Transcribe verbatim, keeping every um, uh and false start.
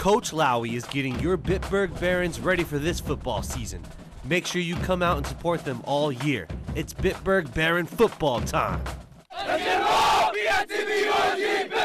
Coach Lowy is getting your Bitburg Barons ready for this football season. Make sure you come out and support them all year. It's Bitburg Baron football time. Let's get involved!